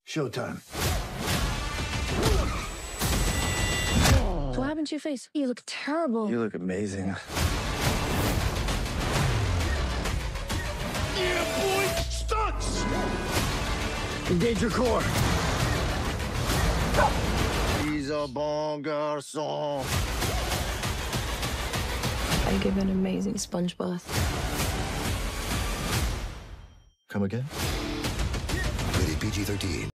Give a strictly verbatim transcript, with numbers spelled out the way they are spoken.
Showtime. So what happened to your face? You look terrible. You look amazing. Yeah, boy! Stunts! Engage your core. He's a bon garçon. I give an amazing sponge bath. Come again? Rated P G thirteen.